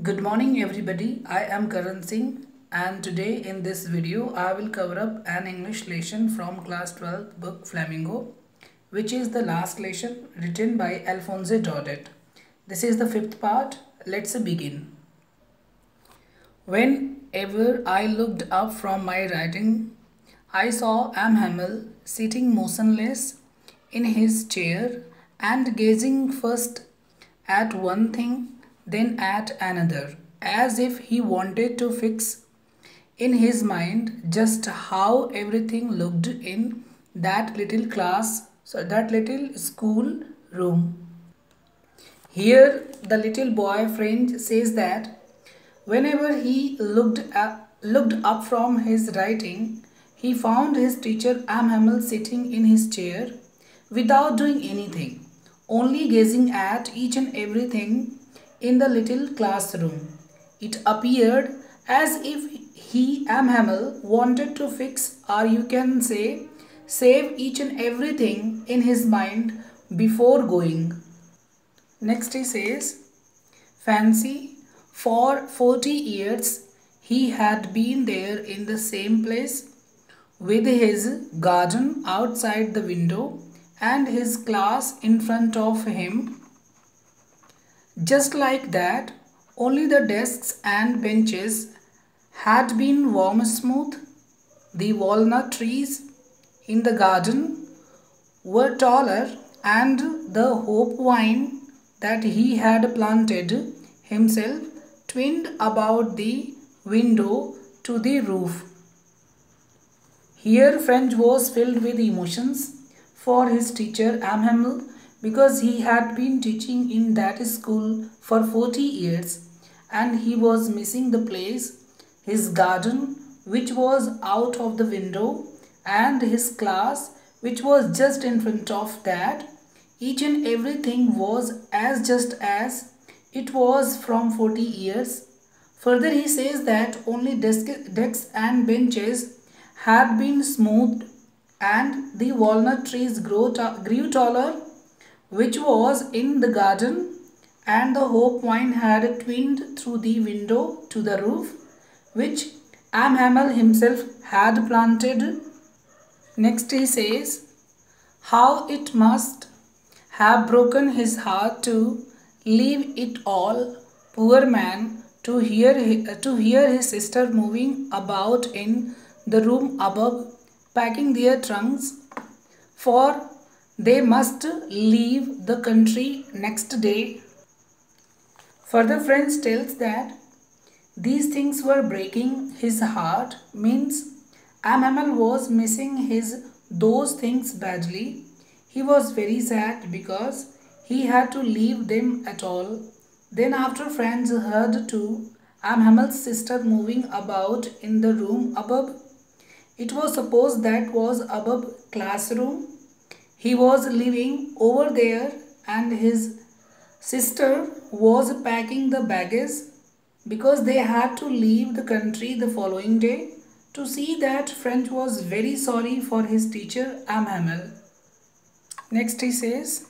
Good morning everybody, I am Karan Singh and today in this video I will cover up an English lesson from class 12 book Flamingo, which is the last lesson written by Alphonse Daudet. This is the fifth part. Let's begin. Whenever I looked up from my writing, I saw Am Hamel sitting motionless in his chair and gazing first at one thing, then at another, as if he wanted to fix in his mind just how everything looked in that little that little school room. Here, the little boy French says that whenever he looked up from his writing, he found his teacher Am Hamel sitting in his chair without doing anything, only gazing at each and everything in the little classroom. It appeared as if he, Am Hamel, wanted to fix, or you can say, save each and everything in his mind before going. Next he says, fancy, for 40 years he had been there in the same place with his garden outside the window and his class in front of him. Just like that, only the desks and benches had been worn smooth. The walnut trees in the garden were taller, and the hope vine that he had planted himself twined about the window to the roof. Here French was filled with emotions for his teacher Am Hamel, because he had been teaching in that school for 40 years and he was missing the place, his garden which was out of the window and his class which was just in front of that. Each and everything was as just as it was from 40 years. Further he says that only desks and benches had been smoothed and the walnut trees grew taller which was in the garden, and the hope vine had twinned through the window to the roof, which Am Hamel himself had planted. Next he says, how it must have broken his heart to leave it all, poor man, to hear his sister moving about in the room above, packing their trunks, for they must leave the country next day. Further French tells that these things were breaking his heart, means Am Hamel was missing those things badly. He was very sad because he had to leave them at all. Then after Franz heard too Am Hamel's sister moving about in the room above. It was supposed that was above classroom. He was living over there and his sister was packing the baggage because they had to leave the country the following day. To see that, French was very sorry for his teacher Am Hamel. Next he says,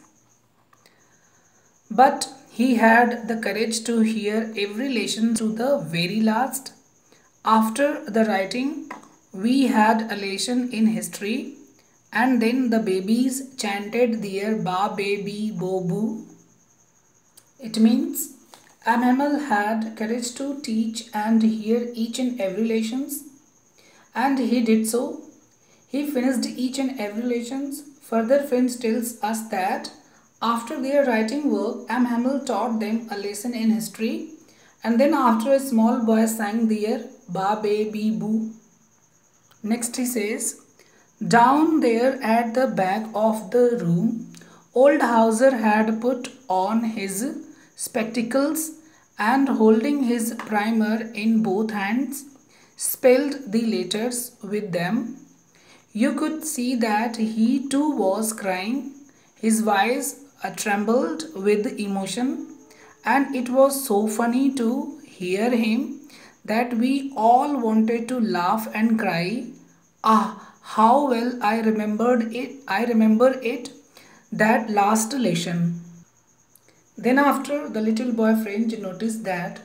but he had the courage to hear every lesson to the very last. After the writing, we had a lesson in history, and then the babies chanted their ba baby bo boo. It means Am Hamel had courage to teach and hear each and every lessons, and he did so. He finished each and every lessons. Further French tells us that after their writing work, Am Hamel taught them a lesson in history, and then after a small boy sang their ba baby boo. Next he says, down there at the back of the room, old Hauser had put on his spectacles and holding his primer in both hands, spelled the letters with them. You could see that he too was crying. His voice trembled with emotion, and it was so funny to hear him that we all wanted to laugh and cry. Ah, how well I remember it, that last lesson. Then after the little boy French noticed that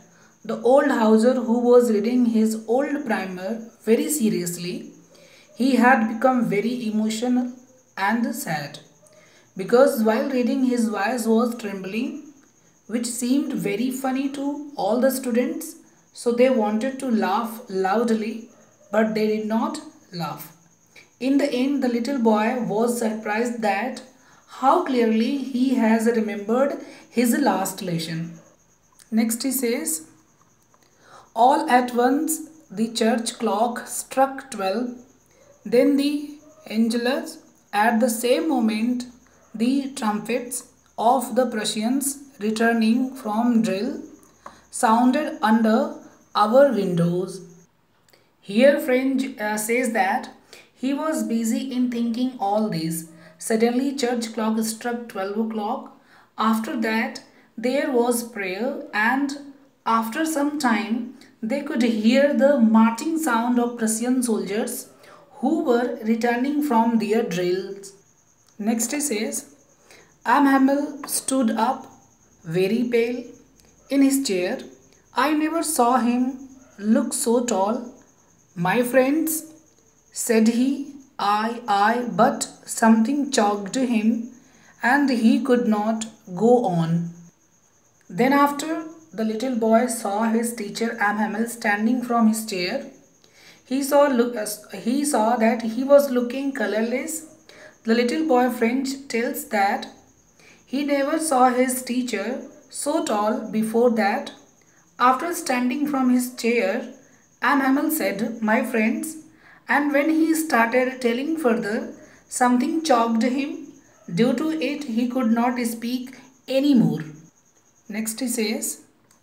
The old Hauser, who was reading his old primer very seriously, he had become very emotional and sad, because while reading his voice was trembling, which seemed very funny to all the students, so they wanted to laugh loudly, but they did not laugh. In the end, the little boy was surprised that how clearly he has remembered his last lesson. Next he says, all at once the church clock struck 12, then the Angelus. At the same moment, the trumpets of the Prussians returning from drill sounded under our windows. Here French says that he was busy in thinking all this. Suddenly church clock struck 12 o'clock. After that there was prayer, and after some time they could hear the marching sound of Prussian soldiers who were returning from their drills. Next he says, Amhamel stood up, very pale, in his chair. I never saw him look so tall. My friends, said he, but something choked him and he could not go on. Then after the little boy saw his teacher Amhamel standing from his chair, he saw that he was looking colorless. The little boy French tells that he never saw his teacher so tall before that. After standing from his chair, Amhamel said, my friends, and when he started telling further, something choked him. Due to it, he could not speak any more. Next he says,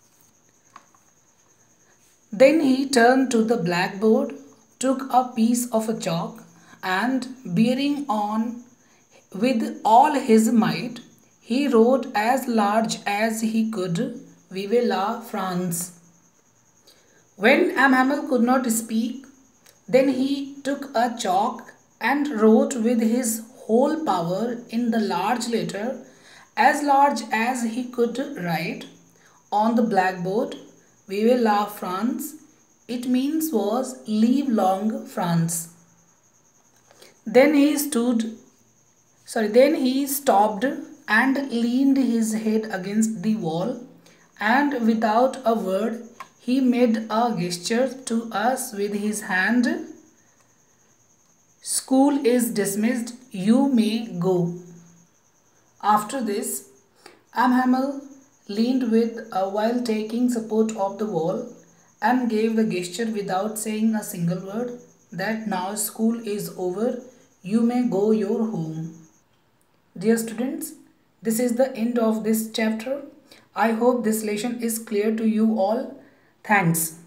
then he turned to the blackboard, took a piece of a chalk, and bearing on with all his might, he wrote as large as he could, Vive la France. When Amhamel could not speak, then he took a chalk and wrote with his whole power in the large letter, as large as he could write, on the blackboard, Vive la France. It means was Live long France. Then he stopped and leaned his head against the wall, and without a word he made a gesture to us with his hand. School is dismissed, you may go. After this, Amhamel leaned while taking support of the wall, and gave the gesture without saying a single word, that now school is over, you may go your home. Dear students, this is the end of this chapter. I hope this lesson is clear to you all. Thanks.